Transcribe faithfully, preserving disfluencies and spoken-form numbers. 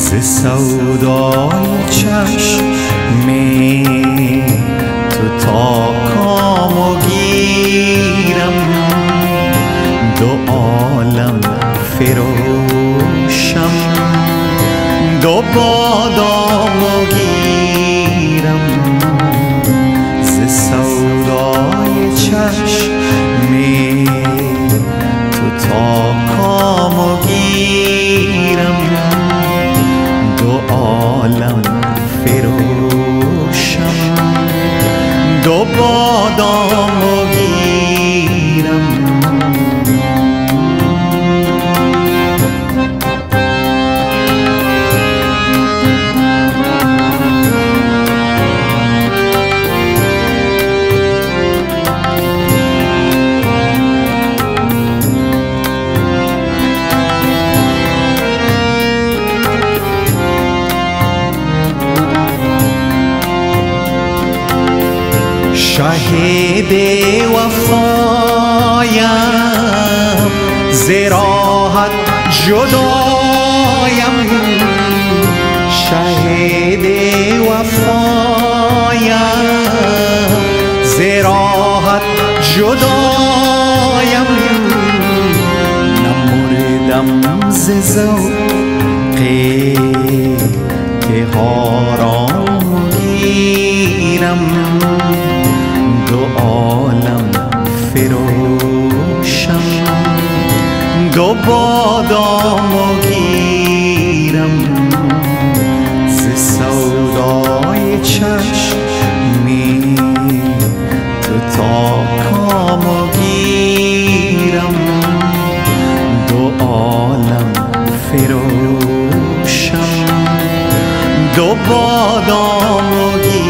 ز سودای چشم تو تا کامو گیرم، دو عالم فروشم، دو بادامو گیرم. ز سودای چشم تو تا کامو گیرم، دو عالم فروشم، دو بادامو گیرم. شهید وفایم ز راحت جدایم، شهید وفایم ز راحت جدایم. نمردم ز ذوقی که حرام گیرم، دو عالم فروشم، دو بادامو گیرم. ز سودای چشمی تو تا کامو گیرم، دو عالم فروشم، دو بادامو گیرم.